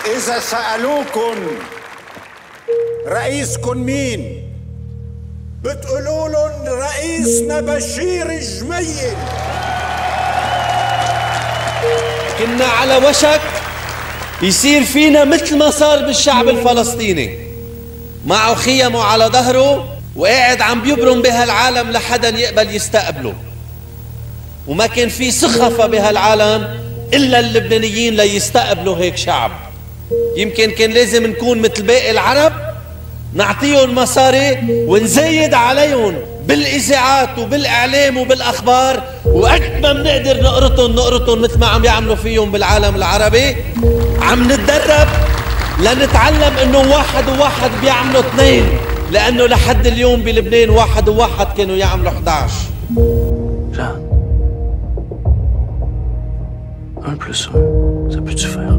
إذا سألوكن رئيسكن مين بتقولوا لهم رئيسنا بشير الجميل. كنا على وشك يصير فينا مثل ما صار بالشعب الفلسطيني، معه خيمه على ظهره وقاعد عم بيبرم بهالعالم لحدا يقبل يستقبله، وما كان في سخفة بهالعالم إلا اللبنانيين ليستقبلوا هيك شعب. يمكن كان لازم نكون مثل باقي العرب، نعطيهم مصاري ونزيد عليهم بالإذاعات وبالإعلام وبالأخبار، وقت ما بنقدر نقرطهم مثل ما عم يعملوا فيهم بالعالم العربي. عم نتدرب لنتعلم إنه واحد وواحد بيعملوا اثنين، لأنه لحد اليوم بلبنان واحد وواحد كانوا يعملوا 11. Jeanne, 1 + 1, ça peut se faire.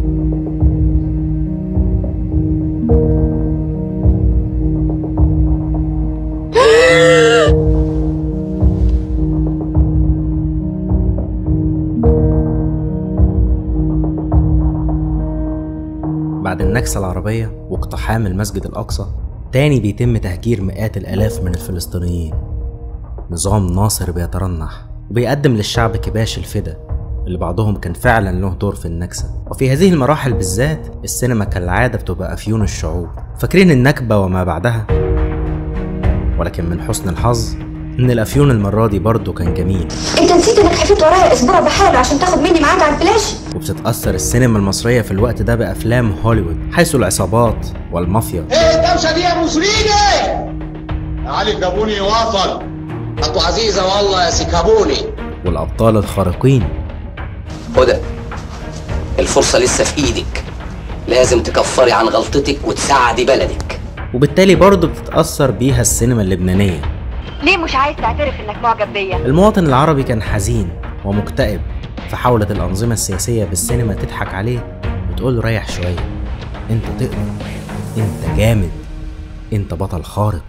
بعد النكسة العربية واقتحام المسجد الأقصى، تاني بيتم تهجير مئات الآلاف من الفلسطينيين. نظام ناصر بيترنح وبيقدم للشعب كباش الفدا اللي بعضهم كان فعلا له دور في النكسة. وفي هذه المراحل بالذات السينما كالعادة بتبقى أفيون الشعوب، فاكرين النكبة وما بعدها. ولكن من حسن الحظ إن الأفيون المرة دي برضه كان جميل. أنت نسيت إنك حفيت ورايا أسبوع بحاله عشان تاخد مني معاك على الفلاش؟ وبتتأثر السينما المصرية في الوقت ده بأفلام هوليوود، حيث العصابات والمافيا. إيه الدوشة دي يا موسوليني؟ علي كابوني واصل. خطوة عزيزة والله يا سي كابوني. والأبطال الخارقين. هدى، الفرصة لسه في إيدك، لازم تكفري عن غلطتك وتساعدي بلدك. وبالتالي برضه بتتأثر بيها السينما اللبنانية. ليه مش عايز تعترف إنك معجب بيا؟ المواطن العربي كان حزين ومكتئب، فحاولت الأنظمة السياسية بالسينما تضحك عليه وتقول له ريح شوية، أنت تقدر، أنت جامد، أنت بطل خارق.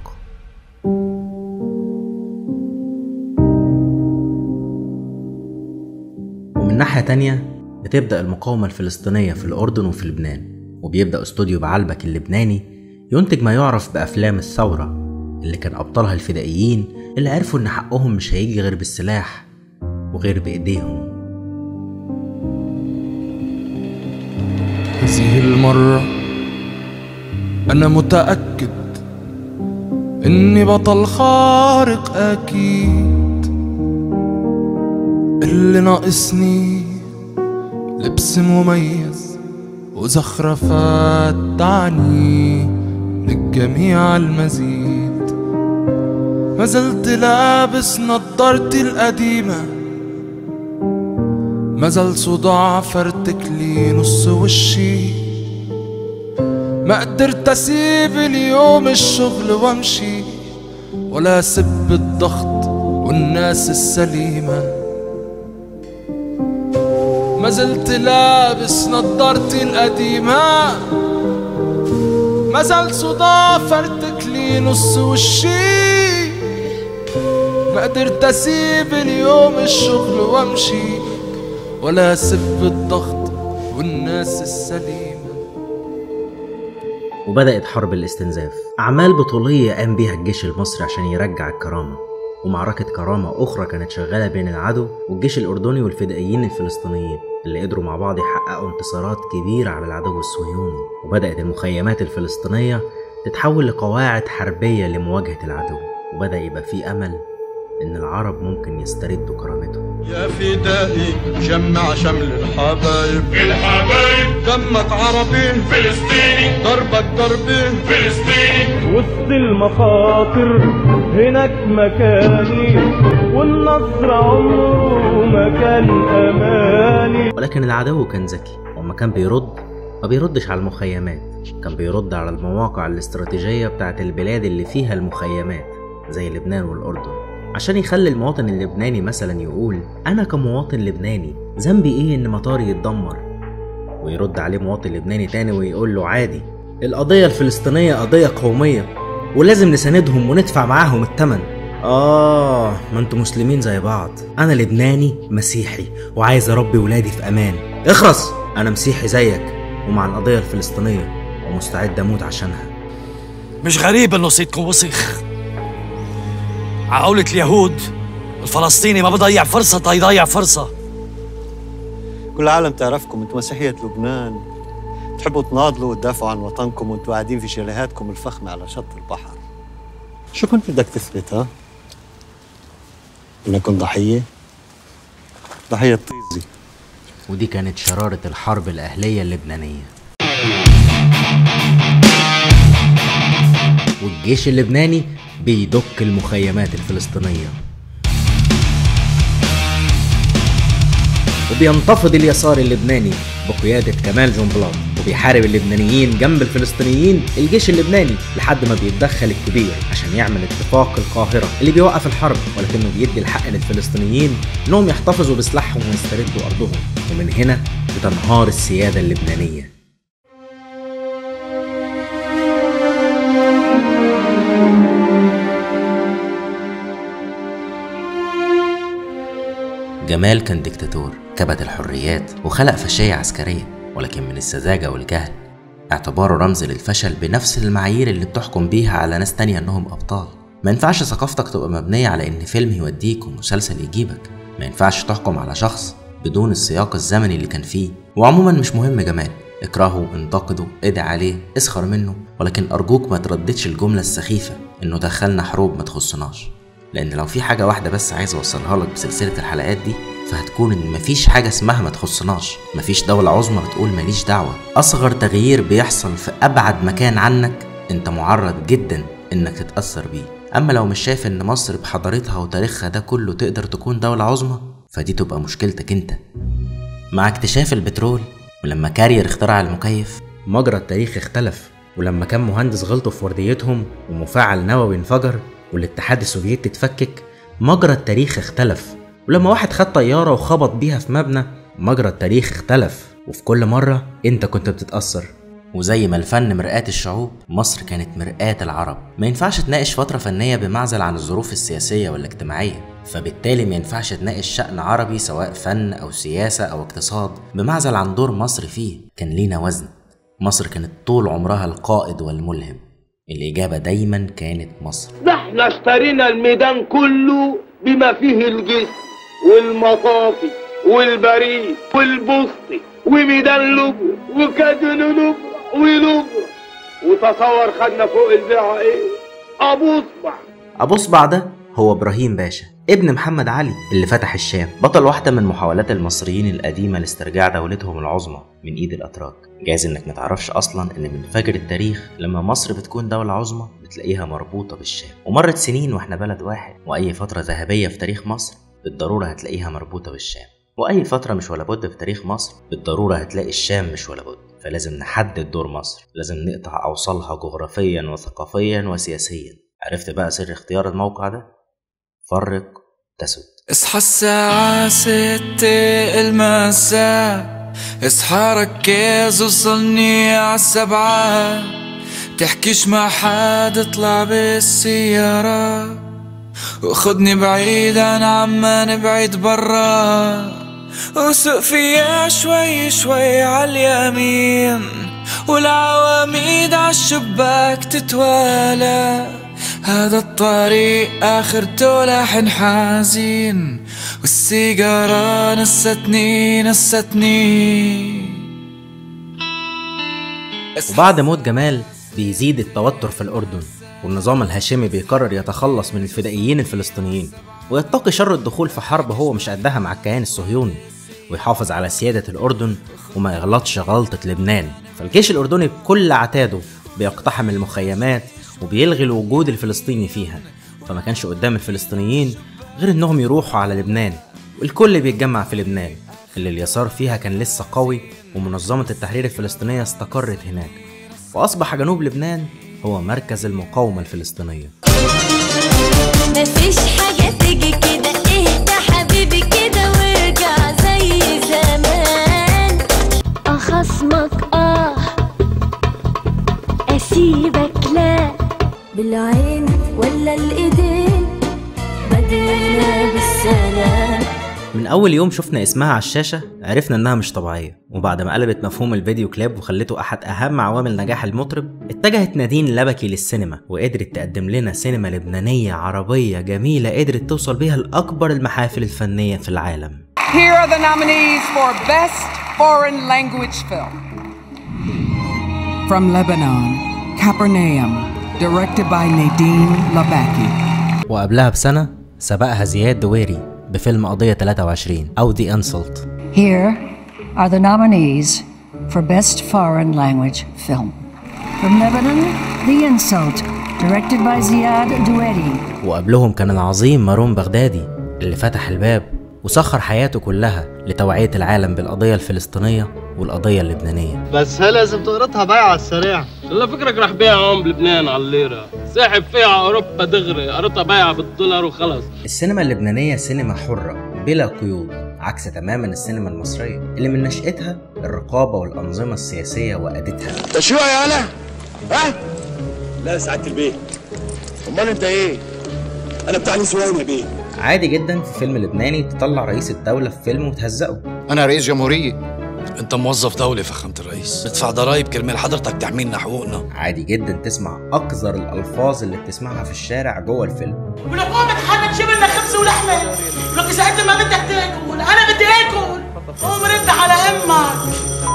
ومن ناحية تانية بتبدأ المقاومة الفلسطينية في الأردن وفي لبنان، وبيبدأ استوديو بعلبك اللبناني ينتج ما يعرف بأفلام الثورة اللي كان أبطالها الفدائيين اللي عرفوا إن حقهم مش هيجي غير بالسلاح وغير بإيديهم. هذه المرة أنا متأكد إني بطل خارق أكيد. اللي ناقصني لبس مميز وزخرفات تعني للجميع المزيد. ما زلت لابس نضارتي القديمة، ما زال صداع فرتكلي نص وشي. ما قدرت اسيب اليوم الشغل وامشي، ولا اسب الضغط والناس السليمة. ما زلت لابس نضارتي القديمة، ما زال صداع فرتكلي نص وشي. ما قدرت اسيب اليوم الشغل وامشي، ولا اسب الضغط والناس السليمة. وبدأت حرب الاستنزاف، أعمال بطولية قام بيها الجيش المصري عشان يرجع الكرامة، ومعركة كرامة أخرى كانت شغالة بين العدو والجيش الأردني والفدائيين الفلسطينيين اللي قدروا مع بعض يحققوا انتصارات كبيرة على العدو الصهيوني. وبدأت المخيمات الفلسطينية تتحول لقواعد حربية لمواجهة العدو، وبدأ يبقى في أمل إن العرب ممكن يستردوا كرامتهم. يا فدائي جمع شمل الحبايب، دمك عربي فلسطيني، ضربك ضربي فلسطيني. وسط المخاطر هناك مكاني، والنصر عمره ما كان أماني. ولكن العدو كان ذكي، وما كان بيرد ما بيردش على المخيمات، كان بيرد على المواقع الاستراتيجية بتاعت البلاد اللي فيها المخيمات زي لبنان والأردن، عشان يخلي المواطن اللبناني مثلا يقول أنا كمواطن لبناني ذنبي إيه إن مطاري يتدمر، ويرد عليه مواطن لبناني تاني ويقول له عادي، القضية الفلسطينية قضية قومية ولازم نساندهم وندفع معاهم الثمن. ما انتوا مسلمين زي بعض، أنا لبناني مسيحي وعايز أربي ولادي في أمان. اخرس، أنا مسيحي زيك ومع القضية الفلسطينية ومستعد أموت عشانها. مش غريب إنه صيتكم وسخ. عقولة اليهود الفلسطيني ما بضيع فرصة تيضيع فرصة. كل العالم تعرفكم انتوا مسيحية لبنان، تحبوا تناضلوا وتدافعوا عن وطنكم وانتوا قاعدين في شاليهاتكم الفخمة على شط البحر. شو كنت بدك تثبت ها؟ انكم ضحية؟ ضحية طيزي. ودي كانت شرارة الحرب الأهلية اللبنانية. والجيش اللبناني بيدك المخيمات الفلسطينية، وبينتفض اليسار اللبناني بقيادة كمال جنبلاط، وبيحارب اللبنانيين جنب الفلسطينيين الجيش اللبناني لحد ما بيتدخل الكبير عشان يعمل اتفاق القاهرة اللي بيوقف الحرب، ولكنه بيدي الحق للفلسطينيين انهم يحتفظوا بسلاحهم ويستردوا ارضهم. ومن هنا بتنهار السيادة اللبنانية. جمال كان ديكتاتور كبت الحريات وخلق فاشية عسكرية، ولكن من السذاجة والجهل اعتباره رمز للفشل بنفس المعايير اللي بتحكم بيها على ناس تانية انهم ابطال. ما ينفعش ثقافتك تبقى مبنية على ان فيلم يوديك ومسلسل يجيبك، ما ينفعش تحكم على شخص بدون السياق الزمني اللي كان فيه. وعموما مش مهم جمال، اكرهه، انتقده، ادعي عليه، اسخر منه، ولكن ارجوك ما ترددش الجملة السخيفة انه دخلنا حروب ما تخصناش. لان لو في حاجة واحدة بس عايز اوصلها لك بسلسلة الحلقات دي فهتكون ان مفيش حاجة اسمها ما تخصناش، مفيش دولة عظمى بتقول ماليش دعوة. اصغر تغيير بيحصل في ابعد مكان عنك انت معرض جدا انك تتأثر بيه. اما لو مش شايف ان مصر بحضارتها وتاريخها ده كله تقدر تكون دولة عظمى فدي تبقى مشكلتك انت. مع اكتشاف البترول ولما كارير اخترع المكيف مجرى التاريخ اختلف، ولما كان مهندس غلطوا في ورديتهم ومفاعل نووي انفجر والاتحاد السوفيتي اتفكك مجرى التاريخ اختلف، ولما واحد خد طيارة وخبط بيها في مبنى مجرى التاريخ اختلف، وفي كل مرة انت كنت بتتأثر. وزي ما الفن مرآة الشعوب، مصر كانت مرآة العرب. ما ينفعش تناقش فترة فنية بمعزل عن الظروف السياسية والاجتماعية، فبالتالي ما ينفعش تناقش شأن عربي سواء فن أو سياسة أو اقتصاد بمعزل عن دور مصر فيه. كان لينا وزن. مصر كانت طول عمرها القائد والملهم. الإجابة دايما كانت مصر. احنا اشترينا الميدان كله بما فيه الجسم والمطافي والبريد والبسطي وميدان لبر وكادن لبر ولبر، وتصور خدنا فوق البيعة ايه؟ أبو صبع ده هو إبراهيم باشا ابن محمد علي اللي فتح الشام، بطل واحدة من محاولات المصريين القديمة لاسترجاع دولتهم العظمى من ايد الاتراك. جايز انك متعرفش اصلا ان من فجر التاريخ لما مصر بتكون دولة عظمى بتلاقيها مربوطة بالشام، ومرت سنين واحنا بلد واحد، واي فترة ذهبية في تاريخ مصر بالضرورة هتلاقيها مربوطة بالشام، واي فترة مش ولا بد في تاريخ مصر بالضرورة هتلاقي الشام مش ولا بد. فلازم نحدد دور مصر، لازم نقطع اوصالها جغرافيا وثقافيا وسياسيا. عرفت بقى سر اختيار الموقع ده؟ فرق تسد. اصحى الساعة 6 المساء، اصحى ركز وصلني عالسبعة، تحكيش مع حد اطلع بالسيارة وخدني بعيد عن عمان بعيد برا، وسوق فيها شوي شوي عاليمين والعواميد عالشباك تتوالى، هذا الطريق آخرته لحن حزين والسيجارة نستني. وبعد موت جمال بيزيد التوتر في الأردن، والنظام الهاشمي بيقرر يتخلص من الفدائيين الفلسطينيين ويتقي شر الدخول في حرب هو مش قدها مع الكيان الصهيوني، ويحافظ على سيادة الأردن وما يغلطش غلطة لبنان. فالجيش الأردني بكل عتاده بيقتحم المخيمات وبيلغي الوجود الفلسطيني فيها، فما كانش قدام الفلسطينيين غير انهم يروحوا على لبنان، والكل بيتجمع في لبنان اللي اليسار فيها كان لسه قوي، ومنظمة التحرير الفلسطينية استقرت هناك، وأصبح جنوب لبنان هو مركز المقاومة الفلسطينية. مفيش حاجة تيجي كده، اهدى حبيبي كده وارجع زي زمان، أخصمك أسيبك لا، بالعين ولا الإيدين بدينا بالسلام، من أول يوم شفنا اسمها على الشاشة عرفنا إنها مش طبيعية، وبعد ما قلبت مفهوم الفيديو كليب وخلته أحد أهم عوامل نجاح المطرب، اتجهت نادين لبكي للسينما وقدرت تقدم لنا سينما لبنانية عربية جميلة قدرت توصل بيها لأكبر المحافل الفنية في العالم. Here are the nominees for Best Foreign Language Film. From Lebanon, Capernaum, directed by Nadine Labaki. وقبلها بسنة سبقها زياد دويري بفيلم قضية 23 أو The Insult. Here are the nominees for Best Foreign Language Film. From Lebanon, The Insult, directed by Ziad Doueri. وقبلهم كان العظيم مارون بغدادي اللي فتح الباب وسخر حياته كلها لتوعية العالم بالقضية الفلسطينية والقضية اللبنانية. بس هل لازم تقرطها بيع على السريع؟ لا فكرك رح بيع هون بلبنان على الليرة، ساحب فيها على أوروبا دغري، قرطها بيع بالدولار وخلص. السينما اللبنانية سينما حرة بلا قيود، عكس تماما السينما المصرية اللي من نشأتها الرقابة والأنظمة السياسية وأدتها. تشويع يا أنا؟ ها؟ لا سعادة البيت. أمال أنت إيه؟ أنا بتاع نسوان يا بيه. عادي جدا في فيلم لبناني تطلع رئيس الدولة في فيلم وتهزقه. أنا رئيس جمهورية. أنت موظف دولة فخامة الرئيس، بدفع ضرايب كرمال حضرتك تحميلنا حقوقنا. عادي جدا تسمع أقذر الألفاظ اللي بتسمعها في الشارع جوه الفيلم. ولقوم بتحرك جبلنا خبز ولحمة، ولك إذا أنت ما بدك تاكل، أنا بدي آكل، قوم رد على أمك.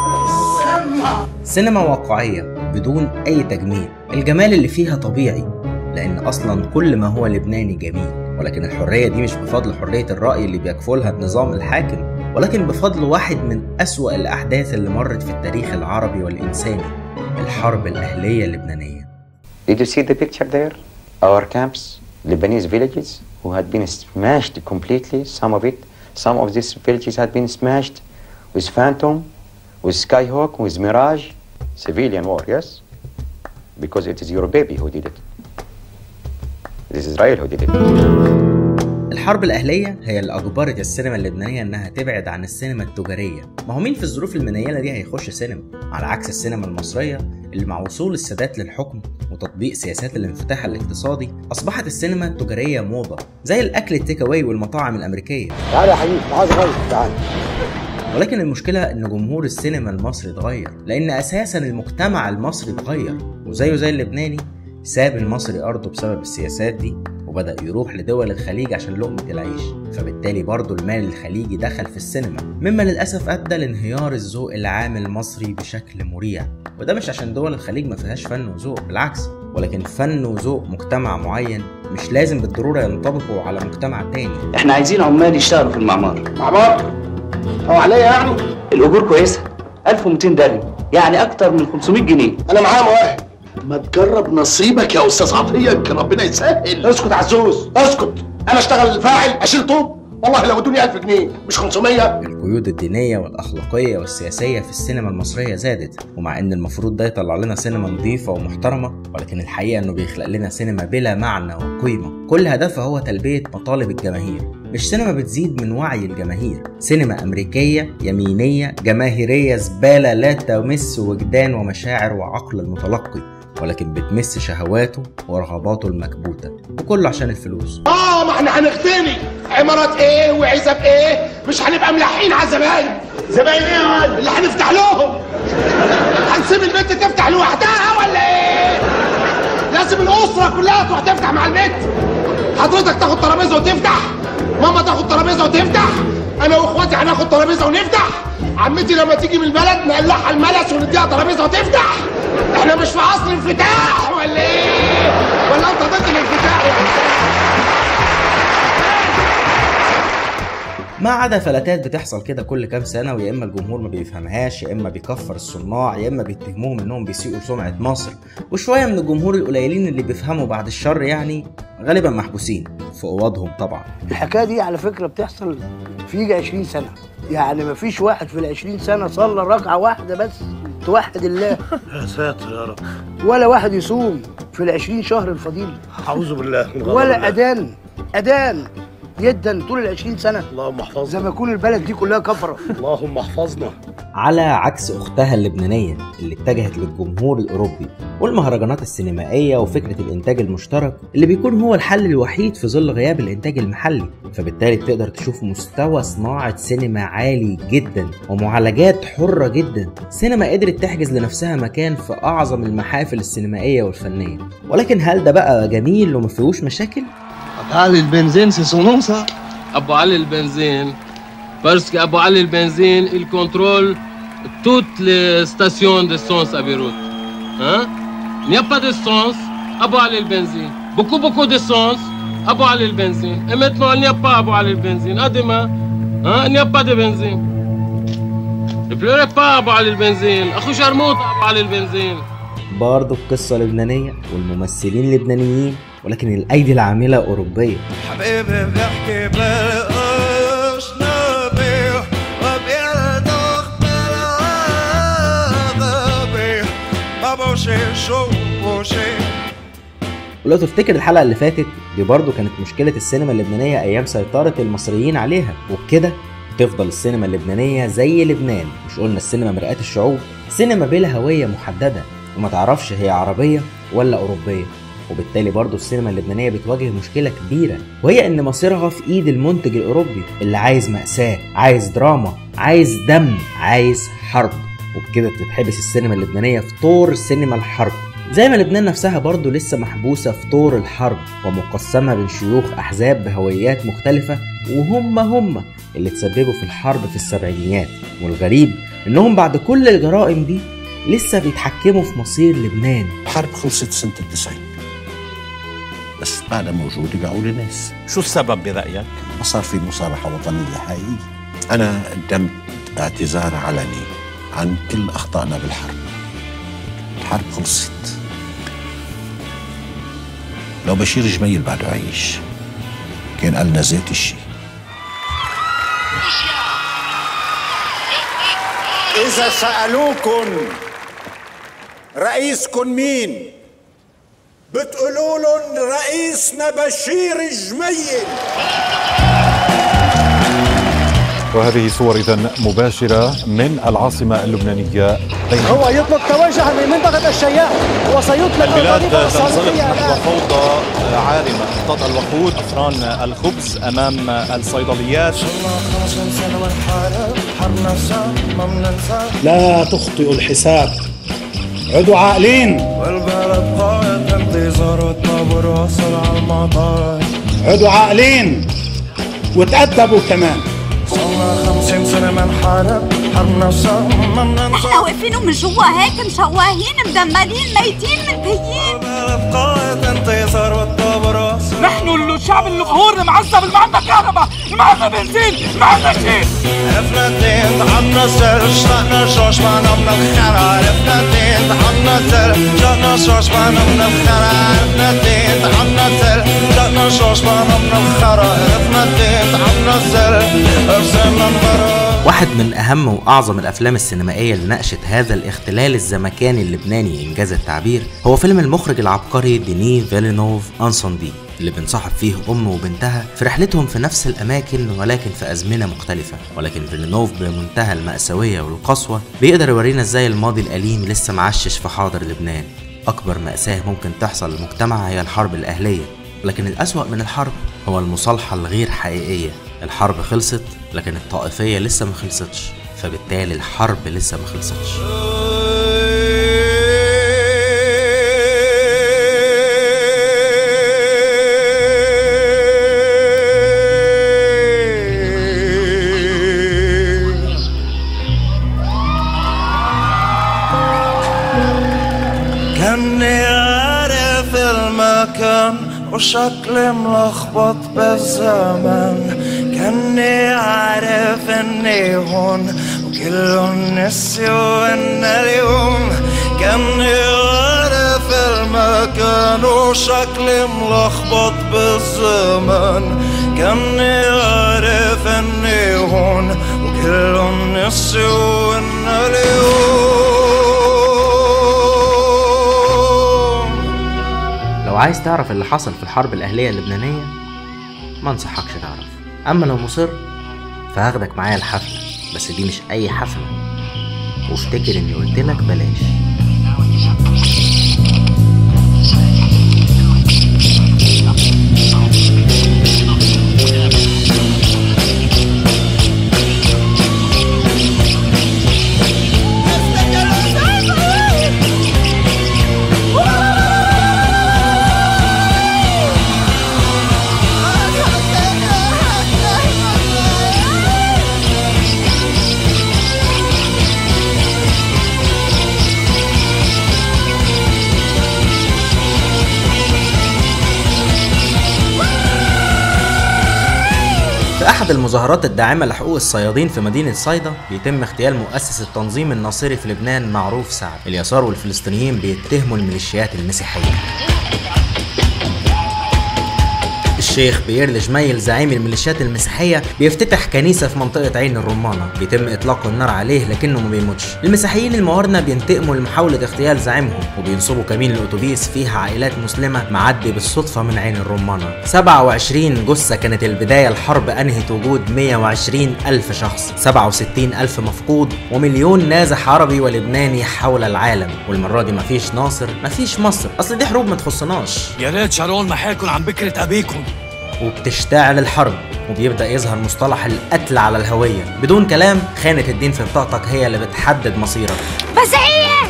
سينما واقعية بدون أي تجميل، الجمال اللي فيها طبيعي لأن أصلا كل ما هو لبناني جميل، ولكن الحرية دي مش بفضل حرية الرأي اللي بيكفلها النظام الحاكم، ولكن بفضل واحد من أسوأ الأحداث اللي مرت في التاريخ العربي والإنساني، الحرب الأهلية اللبنانية. Did you see the picture there? Our camps, Lebanese villages who had been smashed completely, some of these villages had been smashed with Phantom, with Skyhawk, with Mirage, civilian war, yes? Because it is your baby who did it. This is Israel who did it. الحرب الأهلية هي اللي أجبرت السينما اللبنانية إنها تبعد عن السينما التجارية. ما هو مين في الظروف المنيلة دي هيخش سينما؟ على عكس السينما المصرية اللي مع وصول السادات للحكم وتطبيق سياسات الانفتاح الاقتصادي أصبحت السينما التجارية موضة، زي الأكل التيك أواي والمطاعم الأمريكية. تعال يا حبيبي، تعال صغير، تعال. ولكن المشكلة إن جمهور السينما المصري اتغير، لأن أساساً المجتمع المصري اتغير، وزيه زي اللبناني ساب المصري أرضه بسبب السياسات دي وبدأ يروح لدول الخليج عشان لقمة العيش، فبالتالي برضه المال الخليجي دخل في السينما، مما للأسف أدى لانهيار الذوق العام المصري بشكل مريع. وده مش عشان دول الخليج ما فيهاش فن وذوق، بالعكس، ولكن فن وذوق مجتمع معين مش لازم بالضرورة ينطبقوا على مجتمع تاني. احنا عايزين عمال يشتغلوا في المعمار. معمار؟ هو عليا يعني؟ الأجور كويسة، 1200 درهم، يعني أكتر من 500 جنيه. أنا معايا مواهب. ما تجرب نصيبك يا استاذ عطيه، ربنا يسهل. اسكت عزوز، اسكت. انا اشتغل فاعل، اشيل طوب، والله لو ادوني 1000 جنيه مش 500. القيود الدينيه والاخلاقيه والسياسيه في السينما المصريه زادت، ومع ان المفروض ده يطلع لنا سينما نظيفه ومحترمه، ولكن الحقيقه انه بيخلق لنا سينما بلا معنى وقيمه، كل هدفها هو تلبيه مطالب الجماهير. مش سينما بتزيد من وعي الجماهير، سينما أمريكية يمينية جماهيرية زبالة لا تمس وجدان ومشاعر وعقل المتلقي، ولكن بتمس شهواته ورغباته المكبوتة، وكله عشان الفلوس. ما احنا هنغتني عمارات ايه وعزب ايه، مش هنبقى ملحين على الزباين. زباين ايه اللي هنفتح لهم؟ هنسيب البنت تفتح لوحدها ولا ايه؟ لازم الأسرة كلها تروح تفتح مع البنت. حضرتك تاخد ترابيزة وتفتح، ماما تاخد ترابيزة وتفتح، انا واخواتي هناخد ترابيزة ونفتح، عمتي لما تيجي من البلد نقلعها الملس ونديها ترابيزة وتفتح. احنا مش في عصر انفتاح ولا ايه؟ ولا انت ضد الانفتاح يا ما عدا فلاتات بتحصل كده كل كام سنه، ويا اما الجمهور ما بيفهمهاش، يا اما بيكفر الصناع، يا اما بيتهموهم انهم بيسيئوا سمعه مصر، وشويه من الجمهور القليلين اللي بيفهموا بعد الشر يعني غالبا محبوسين في اوضهم. طبعا الحكايه دي على فكره بتحصل في يجي 20 سنه، يعني ما فيش واحد في ال20 سنه صلى ركعه واحده بس توحد الله. يا ساتر يا رب. ولا واحد يصوم في ال20 شهر الفضيل. اعوذ بالله من غضب ولا الله. اذان جدا طول ال20 سنه. اللهم احفظنا. زي ما يكون البلد دي كلها كفره. اللهم احفظنا. على عكس أختها اللبنانية اللي اتجهت للجمهور الأوروبي والمهرجانات السينمائية وفكرة الإنتاج المشترك اللي بيكون هو الحل الوحيد في ظل غياب الإنتاج المحلي. فبالتالي بتقدر تشوف مستوى صناعة سينما عالي جدا ومعالجات حرة جدا، سينما قدرت تحجز لنفسها مكان في أعظم المحافل السينمائية والفنية. ولكن هل ده بقى جميل وما فيهوش مشاكل؟ أبو علي البنزين سي سون نوم سا. أبو علي البنزين باسكو أبو علي البنزين il contrôle toutes les stations d'essence à Beyrouth. Hein? Il n'y a pas d'essence, Abou Ali le benzine. Beaucoup d'essence, Abou Ali le benzine. Et maintenant, il n'y a pas Abou Ali le benzine. À demain, hein? Il n'y a pas de benzine. Ne pleurez pas Abou Ali le benzine. أخو شرموط Abou Ali le benzine. برضه القصة لبنانية والممثلين لبنانيين، ولكن الأيدي العاملة أوروبية. حبيبي بيحكي بالقش نبيح وبيرضخ بالغابي ما بوشي شو بوشي. ولو تفتكر الحلقة اللي فاتت دي برضه كانت مشكلة السينما اللبنانية أيام سيطرة المصريين عليها، وبكده تفضل السينما اللبنانية زي لبنان. مش قلنا السينما مرآة الشعوب؟ سينما بلا هوية محددة وما تعرفش هي عربية ولا أوروبية. وبالتالي برضو السينما اللبنانية بتواجه مشكلة كبيرة، وهي ان مصيرها في ايد المنتج الاوروبي اللي عايز مأساة، عايز دراما، عايز دم، عايز حرب. وبكده بتتحبس السينما اللبنانية في طور السينما الحرب، زي ما لبنان نفسها برضو لسه محبوسة في طور الحرب ومقسمة بين شيوخ احزاب بهويات مختلفة، وهم اللي تسببوا في الحرب في السبعينيات. والغريب انهم بعد كل الجرائم دي لسه بيتحكموا في مصير لبنان. الحرب خلصت سنة 90 بس بعدها موجودة بيعوا ناس. شو السبب برأيك؟ ما صار في مصالحة وطنية حقيقية. أنا قدمت اعتذار علني عن كل أخطائنا بالحرب. الحرب خلصت. لو بشير جميل بعده عايش كان قالنا ذات الشيء. إذا سألوكن رئيسكن مين؟ بتقولوا لهم رئيسنا بشير جميل. وهذه صور إذن مباشرة من العاصمة اللبنانية. هو يطلق توجه من منطقة الشياح وسيطلق البلاد تنزلق نحو فوضى عارمة. تضع الوقود أفران الخبز أمام الصيدليات. لا تخطئوا الحساب، عدوا عاقلين. والبلد قائد انتظار الطابور وصل على المطار. عدوا عاقلين وتأدبوا كمان. صلنا 50 سنة من حرب نفسها ما بننسى. احنا واقفين من جوا هيك مشوهين مدمرين ميتين منتهيين. والبلد قائد انتظار والطابور وصل. نحن الشعب المقهور المعذب اللي ما عندنا كهرباء، ما عندنا بنزين، ما عندنا شيء. عرفنا الدين ضحكنا سر اشتقنا شوش معنا من الخير. عرفنا الدين ضحكنا سر اشتقنا شوش معنا من الخير. عرفنا الدين ضحكنا سر اشتقنا شوش معنا من الخير. عرفنا الدين ضحكنا سر ارسلنا نبرر. واحد من أهم وأعظم الأفلام السينمائية اللي ناقشت هذا الاختلال الزمكاني اللبناني إنجاز التعبير هو فيلم المخرج العبقري ديني فيلينوف انسوندي، اللي بنصاحب فيه أم وبنتها في رحلتهم في نفس الأماكن ولكن في أزمنة مختلفة. ولكن فيلينوف بمنتهى المأساوية والقسوة بيقدر يورينا إزاي الماضي الأليم لسه معشش في حاضر لبنان. أكبر مأساة ممكن تحصل للمجتمع هي الحرب الأهلية، لكن الأسوأ من الحرب هو المصالحة الغير حقيقية. الحرب خلصت لكن الطائفية لسه ما خلصتش، فبالتالي الحرب لسه ما خلصتش. كاني عارف المكان وشكلي ملخبط بالزمان. كاني عارف اني هون وكلهم نسيوا ان اليوم. كاني عارف المكان وشكلي ملخبط بالزمان. كاني عارف اني هون وكلهم نسيوا ان اليوم. لو عايز تعرف اللي حصل في الحرب الأهلية اللبنانية ما انصحكش تعرف. أما لو مصر فهاخدك معايا الحفلة، بس دي مش أي حفلة، وافتكر اني قلتلك بلاش. في أحد المظاهرات الداعمة لحقوق الصيادين في مدينة صيدا بيتم اغتيال مؤسس التنظيم الناصري في لبنان معروف سعد. اليسار والفلسطينيين بيتهموا الميليشيات المسيحية. الشيخ بيير الجميل زعيم الميليشيات المسيحية بيفتتح كنيسة في منطقة عين الرمانة، بيتم إطلاق النار عليه لكنه ما بيموتش. المسيحيين الموارنة بينتقموا لمحاولة اغتيال زعيمهم وبينصبوا كمين الأتوبيس فيها عائلات مسلمة معدي بالصدفة من عين الرمانة. 27 جثة كانت البداية. الحرب أنهت وجود 120 ألف شخص، 67 ألف مفقود، ومليون نازح عربي ولبناني حول العالم. والمرة دي مفيش ناصر مفيش مصر، أصل دي حروب ما تخصناش. يا ريت شارون ما حيكون عن بكرة أبيكم. وبتشتعل الحرب وبيبدأ يظهر مصطلح القتل على الهوية. بدون كلام خانة الدين في بطاقتك هي اللي بتحدد مصيرك. مسيحية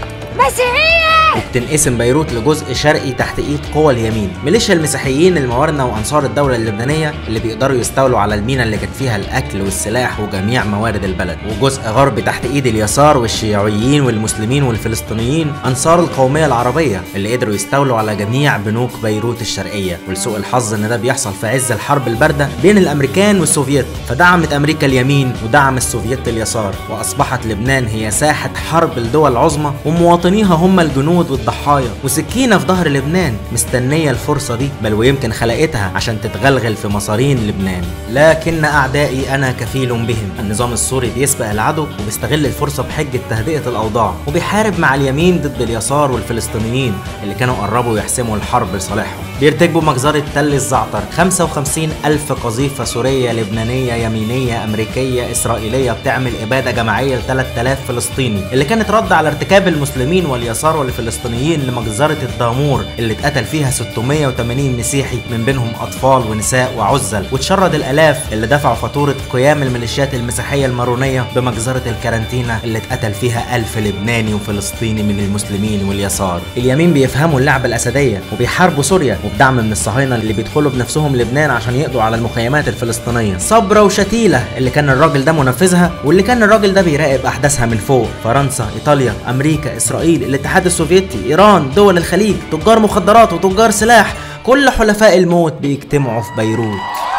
مسيحية. وبتنقسم بيروت لجزء شرقي تحت ايد قوى اليمين، ميليشيا المسيحيين الموارنة وانصار الدولة اللبنانية اللي بيقدروا يستولوا على المينا اللي كان فيها الاكل والسلاح وجميع موارد البلد، وجزء غربي تحت ايد اليسار والشيوعيين والمسلمين والفلسطينيين انصار القومية العربية اللي قدروا يستولوا على جميع بنوك بيروت الشرقية. ولسوء الحظ ان ده بيحصل في عز الحرب الباردة بين الامريكان والسوفييت، فدعمت امريكا اليمين ودعم السوفييت اليسار، واصبحت لبنان هي ساحة حرب الدول العظمى ومواطنيها هم الجنود والضحايا، وسكينة في ظهر لبنان مستنية الفرصة دي، بل ويمكن خلقتها عشان تتغلغل في مصارين لبنان. لكن أعدائي أنا كفيل بهم. النظام السوري بيسبق العدو وبيستغل الفرصة بحجة تهدئة الأوضاع، وبيحارب مع اليمين ضد اليسار والفلسطينيين اللي كانوا قربوا يحسموا الحرب لصالحهم. بيرتكبوا مجزرة تل الزعتر، 55 ألف قذيفة سورية لبنانية يمينية أمريكية إسرائيلية بتعمل إبادة جماعية ل 3000 فلسطيني، اللي كانت رد على ارتكاب المسلمين واليسار والفلسطينيين لمجزرة الدامور اللي اتقتل فيها 680 مسيحي من بينهم أطفال ونساء وعزل، وتشرد الآلاف اللي دفعوا فاتورة قيام الميليشيات المسيحية المارونية بمجزرة الكارانتينا اللي اتقتل فيها 1000 لبناني وفلسطيني من المسلمين واليسار. اليمين بيفهموا اللعبة الأسدية وبيحاربوا سوريا وبدعم من الصهاينة اللي بيدخلوا بنفسهم لبنان عشان يقضوا على المخيمات الفلسطينية. صبرا وشتيلة اللي كان الراجل ده منفذها واللي كان الراجل ده بيراقب أحداثها من فوق. فرنسا، إيطاليا، أمريكا، إسرائيل، الاتحاد السوفيتي، إيران، دول الخليج، تجار مخدرات وتجار سلاح، كل حلفاء الموت بيجتمعوا في بيروت.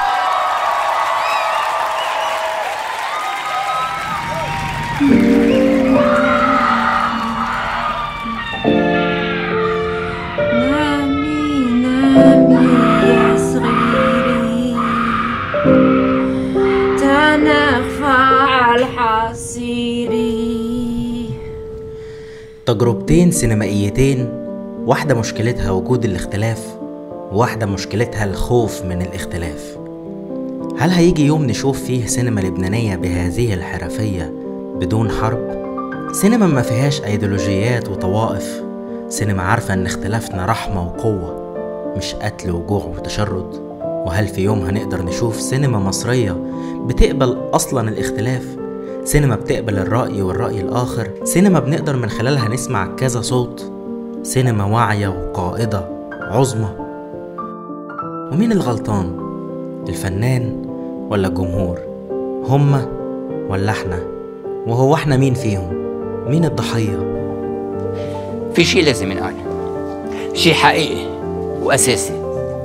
تجربتين سينمائيتين، واحدة مشكلتها وجود الاختلاف وواحدة مشكلتها الخوف من الاختلاف. هل هيجي يوم نشوف فيه سينما لبنانية بهذه الحرفية بدون حرب؟ سينما ما فيهاش ايديولوجيات وطوائف، سينما عارفة ان اختلافنا رحمة وقوة مش قتل وجوع وتشرد. وهل في يوم هنقدر نشوف سينما مصرية بتقبل اصلا الاختلاف؟ سينما بتقبل الرأي والرأي الآخر، سينما بنقدر من خلالها نسمع كذا صوت، سينما واعية وقائدة عظمى. ومين الغلطان؟ الفنان ولا الجمهور؟ هما ولا احنا؟ وهو احنا مين فيهم؟ مين الضحية؟ في شيء لازم ينقال، شيء حقيقي وأساسي.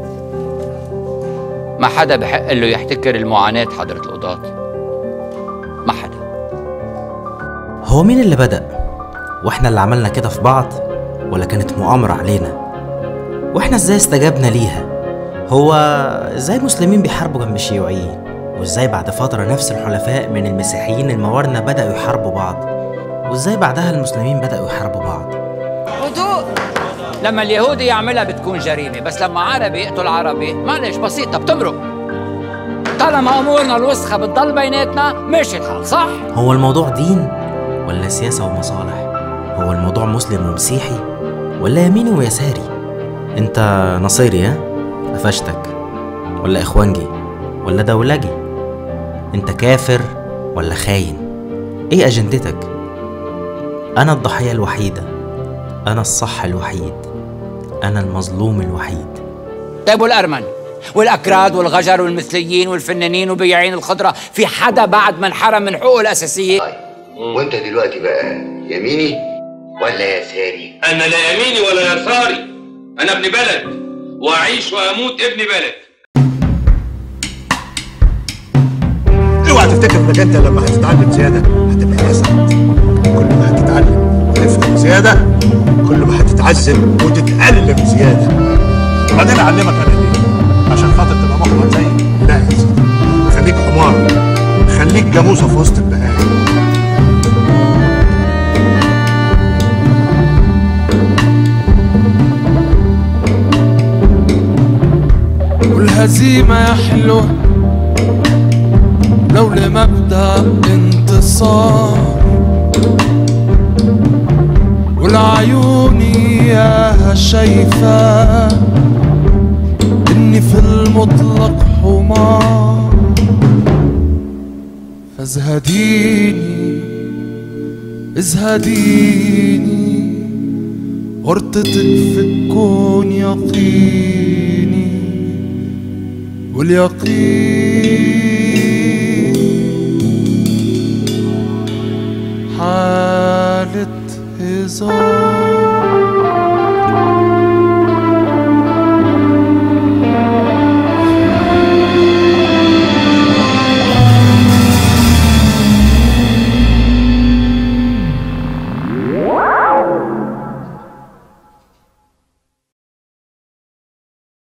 ما حدا بحق له يحتكر المعاناة حضرة القضاة، ما حدا. هو مين اللي بدأ؟ واحنا اللي عملنا كده في بعض ولا كانت مؤامرة علينا؟ واحنا ازاي استجابنا ليها؟ هو ازاي المسلمين بيحاربوا جنب الشيوعيين؟ وازاي بعد فترة نفس الحلفاء من المسيحيين الموارنة بدأوا يحاربوا بعض؟ وازاي بعدها المسلمين بدأوا يحاربوا بعض؟ هدوء. لما اليهودي يعملها بتكون جريمة، بس لما عربي يقتل عربي معلش بسيطة بتمرق. طالما أمورنا الوسخة بتضل بيناتنا ماشي الحال، صح؟ هو الموضوع دين ولا سياسة ومصالح؟ هو الموضوع مسلم ومسيحي ولا يميني ويساري؟ انت نصيري ها؟ قفشتك، ولا اخوانجي ولا دولجي؟ انت كافر ولا خاين؟ ايه اجندتك؟ انا الضحية الوحيدة، انا الصح الوحيد، انا المظلوم الوحيد. طيب والارمن والاكراد والغجر والمثليين والفنانين وبياعين الخضره، في حدا بعد ما انحرم من حقوقه الاساسيه؟ وانت دلوقتي بقى يميني ولا يساري؟ انا لا يميني ولا يساري، انا ابن بلد واعيش واموت ابن بلد. اوعى تفتكر انك انت لما هتتعلم زياده هتبقى اسعد. كل ما هتتعلم وتفهم زياده كل ما هتتعذب وتتألم زياده. بعدين اعلمك انا ليه؟ عشان خاطر تبقى محمد زيي؟ لا يا سيدي، خليك حمار، خليك جاموسه في وسط البهائم. والهزيمة يا حلوة لو لمبدأ انتصار، والعيون ياها شايفة إني في المطلق حمار. فازهديني ازهديني، ورطتك في الكون يقيني، واليقين حالة هزار.